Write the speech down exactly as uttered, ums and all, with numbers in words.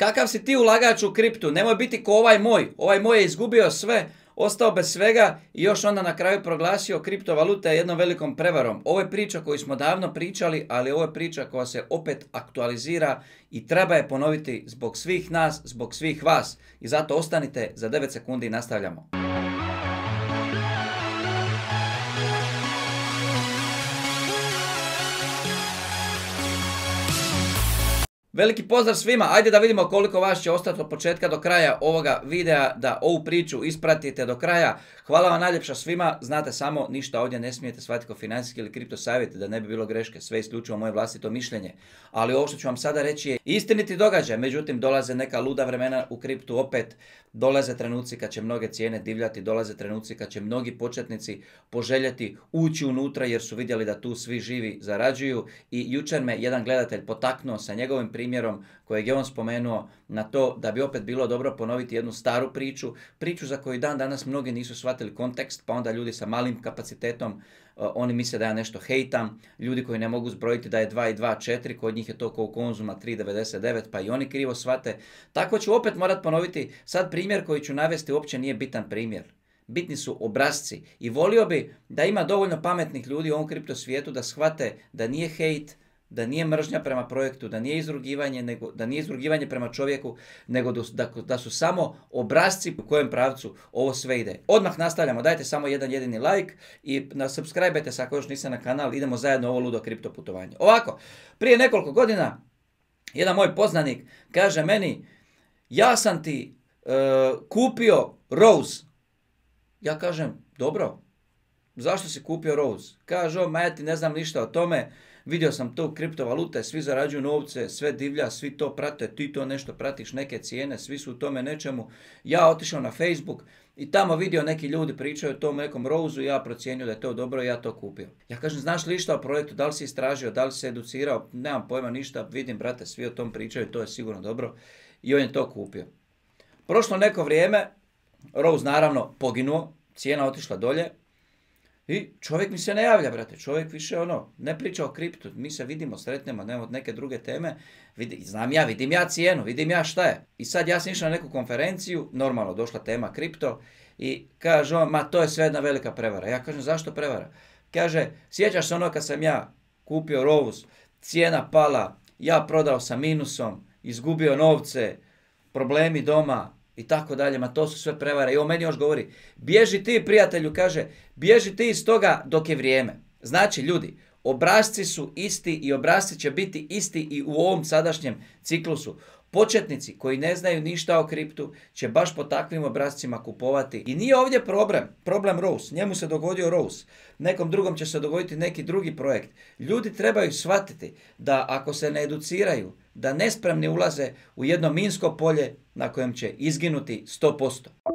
Kakav si ti ulagač u kriptu? Nemoj biti ko ovaj moj. Ovaj moj je izgubio sve, ostao bez svega i još onda na kraju proglasio kriptovalute jednom velikom prevarom. Ovo je priča koju smo davno pričali, ali ovo je priča koja se opet aktualizira i treba je ponoviti zbog svih nas, zbog svih vas. I zato ostanite, za devet sekundi nastavljamo. Veliki pozdrav svima, ajde da vidimo koliko vas će ostati od početka do kraja ovoga videa, da ovu priču ispratite do kraja. Hvala vam najljepša svima, znate samo, ništa ovdje ne smijete shvatiti kao financijski ili kripto savjet, da ne bi bilo greške, sve isključivo moje vlastito mišljenje. Ali ovo što ću vam sada reći je istiniti događaj, međutim dolaze neka luda vremena u kriptu opet, dolaze trenuci kad će mnoge cijene divljati, dolaze trenuci kad će mnogi početnici poželjeti ući unutra jer su vidjeli da tu svi živi zarađuju. I jučer me jedan gledatelj potaknuo sa njegovim primjerom kojeg je on spomenuo na to da bi opet bilo dobro ponoviti jednu staru priču, priču za koju dan danas mnogi nisu shvatili kontekst, pa onda ljudi sa malim kapacitetom, uh, oni misle da ja nešto hejtam, ljudi koji ne mogu zbrojiti da je dva i dva četiri, kod njih je to kao u Konzuma tri devedeset devet, pa i oni krivo shvate. Tako ću opet morat ponoviti, sad primjer koji ću navesti uopće nije bitan primjer. Bitni su obrasci i volio bi da ima dovoljno pametnih ljudi u ovom kripto svijetu da shvate da nije hejt, da nije mržnja prema projektu, da nije izrugivanje, nego, da nije izrugivanje prema čovjeku, nego da, da su samo obrasci u kojem pravcu ovo sve ide. Odmah nastavljamo, dajte samo jedan jedini like i na subscribe-ajte se ako još niste na kanal, idemo zajedno ovo ludo kripto putovanje. Ovako, prije nekoliko godina jedan moj poznanik kaže meni, ja sam ti uh, kupio Rose. Ja kažem, dobro, zašto si kupio Rose? Kaže on, ma ja ti ne znam ništa o tome, vidio sam to kriptovalute, svi zarađuju novce, sve divlja, svi to prate, ti to nešto pratiš, neke cijene, svi su u tome nečemu. Ja otišao na Facebook i tamo vidio neki ljudi pričaju o tom nekom Roseu, ja procijenio da je to dobro i ja to kupio. Ja kažem, znaš li išta o projektu, da li si istražio, da li si se educirao, nemam pojma ništa, vidim brate, svi o tom pričaju, to je sigurno dobro i on je to kupio. Prošlo neko vrijeme, Rose naravno poginuo, cijena otišla dolje. I čovjek mi se ne javlja, brate, čovjek više ono, ne priča o kriptu, mi se vidimo, sretnemo, nemamo neke druge teme, vidi, znam ja, vidim ja cijenu, vidim ja šta je. I sad ja sam išao na neku konferenciju, normalno došla tema kripto i kaže on, ma to je sve jedna velika prevara. Ja kažem, zašto prevara? Kaže, sjećaš se ono kad sam ja kupio Rose, cijena pala, ja prodao sa minusom, izgubio novce, problemi doma, i tako dalje, ma to su sve prevare. I on meni još govori, bježi ti prijatelju, kaže, bježi ti iz toga dok je vrijeme. Znači ljudi, obrasci su isti i obrasci će biti isti i u ovom sadašnjem ciklusu. Početnici koji ne znaju ništa o kriptu će baš po takvim obrascima kupovati. I nije ovdje problem, problem Rose, njemu se dogodio Rose, nekom drugom će se dogoditi neki drugi projekt. Ljudi trebaju shvatiti da ako se ne educiraju, da nespremni ulaze u jedno minsko polje na kojem će izginuti sto posto.